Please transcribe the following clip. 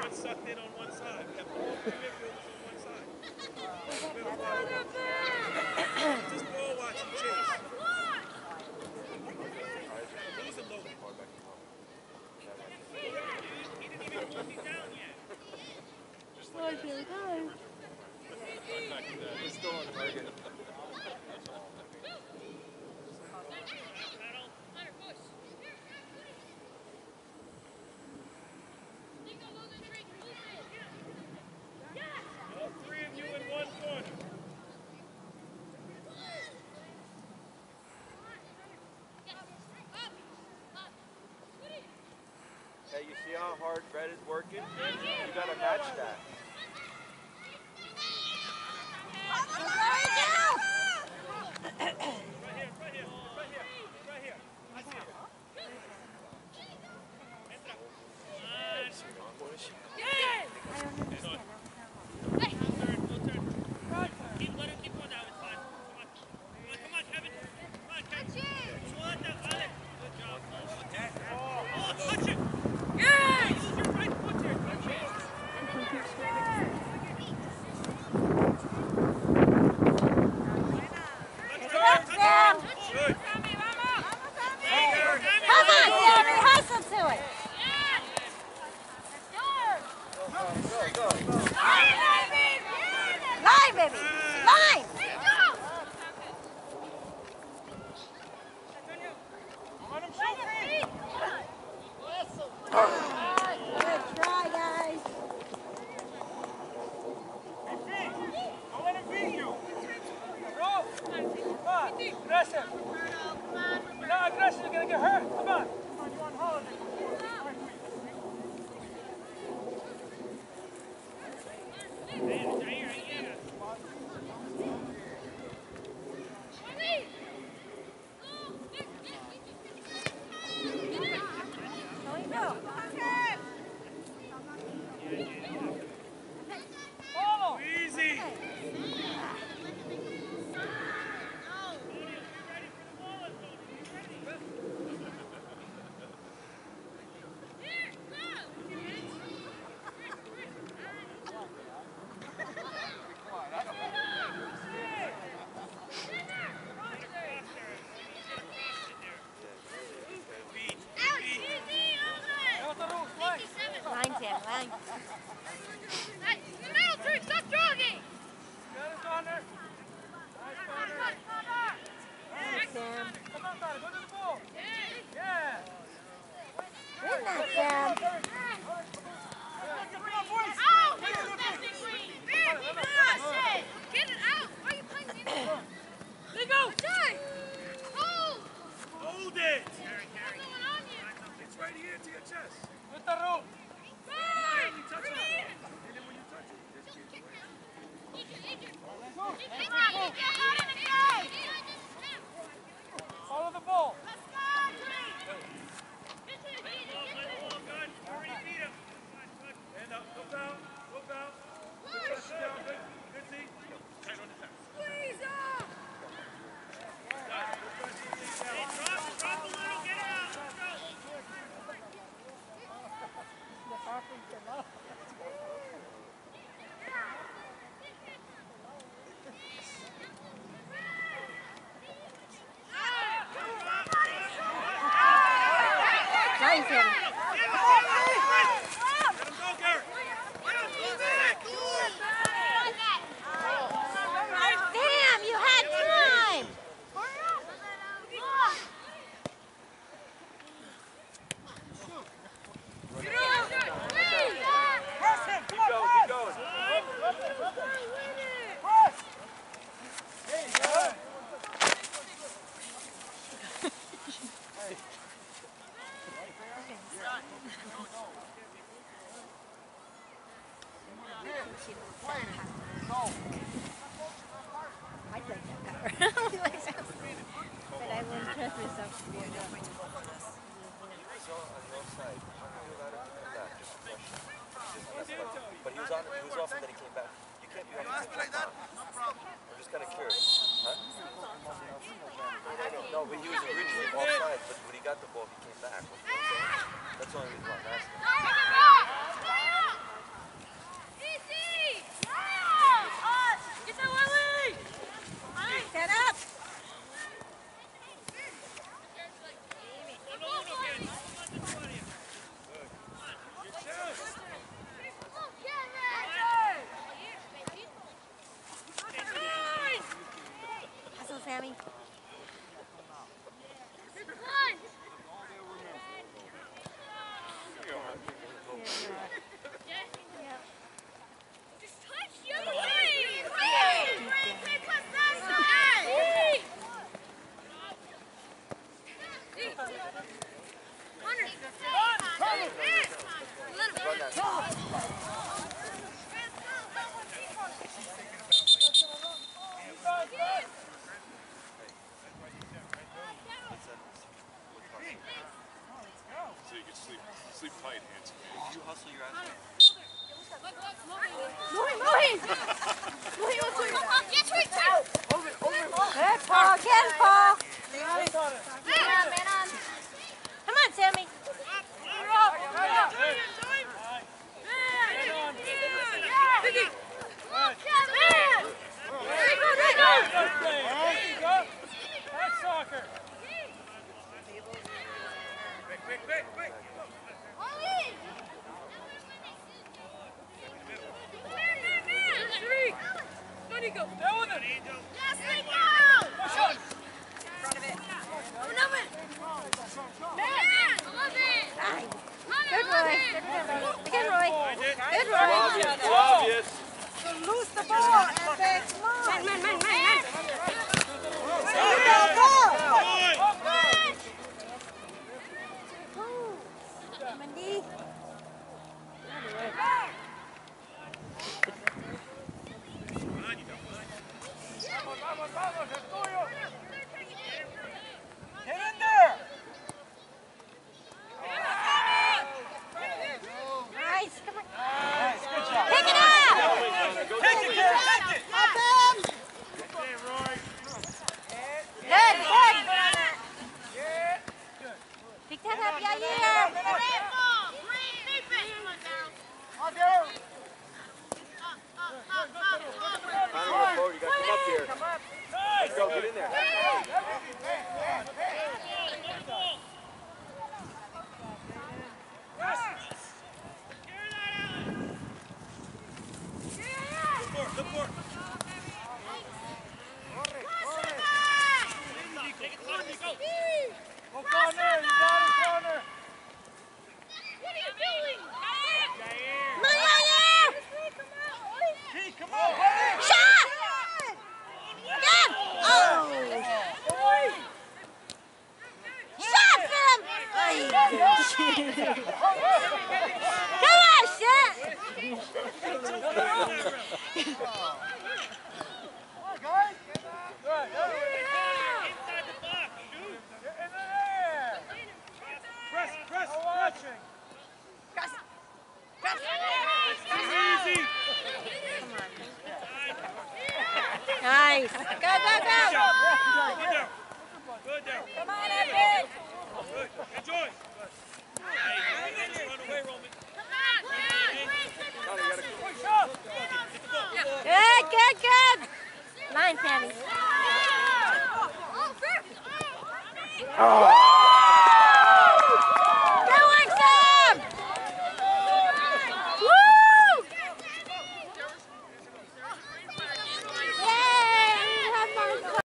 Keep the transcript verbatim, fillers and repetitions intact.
everyone's sucked in on one side. We have all three midfielders on one side. Just ball watching chase. Who's the low? He didn't even know he's down yet. He's still on target. All three of you in one corner. Hey, you see how hard Red is working? You gotta match that. Right here, right here, right here, right here. I see it. Entra. Hey! No turn, no turn. Keep, let him keep going now, it's fine. Come on. Come on, come on, Kevin. Come on, Kevin. Swat that, Alex. Good job. Oh, touch it! Yeah! Use your right foot there. Touch it. Let's go, Sam! Good. Come on, Sammy, hustle to it. Go, go, go. Line, baby. Line. Good try, guys. Don't let him beat you. Bro, come on, aggressive. You're not aggressive, you're gonna get hurt. Come on. Come on, you're on holiday. Oh, easy. Line, Sam, line. Stop jogging! Hey, Sam. Come on, Connor, go to the ball. Yeah. Win that, Sam. Come on, boys. Out! Get it out! Why are you playing me? There you go! Hold! Hold it. What's going on here? It's right here to your chest. With the rope. Fine! You touch it. And then when you touch it, just keep it. Follow the ball. And up, go down, go down. Good touch down, good, good D. Tight on the tap. Squeeze up! Hey, drop, drop a little, get it out. Let's go. Line, Sam. Let him go, Garrett. Sam, you had time. Keep going, keep going. I like that cover. But I wouldn't trust myself to be a So, on the offside, how come you allowed him to come back? Just a question. But he was on, he was off and then he came back. You can't be on the like that. No problem. I'm just kind of curious. Huh? No, no, no, but he was originally offside, but when he got the ball, he came back. That's the only reason why I'm asking. Run that. So you can sleep, sleep tight, handsome. You hustle your ass off. Good, Paul. Again, Paul. Come on, Sammy. Good, Roy. Good, Roy. Good, Roy. It's obvious. Lose the ball and then come on. Man, man, man, man, man. Go, go, go. Mandy. Get in there! Nice. Come on. Nice, good job. Pick it up. Take it, Karen, take it! Up him. Good, good. Pick that up, yeah, yeah. Connor, forward. You got to come up here. Let's go. Get in there. Look for it. Go corner, you got it, corner. What are you doing? Come on, yeah, yeah. Pete, come on, buddy! Shot. Good. Oh. Shot, Phil. Come on, shot. Come on, guys! Good, Inside the box, shoot. get in there! Press, press, No watching! easy. Nice. Go, go, go. Good down. Good down. Come on, Epic. Good. Enjoy. Hey, run away, Roman. Connor, you got to Push up! Good, good, good. Line, Sammy. Oh,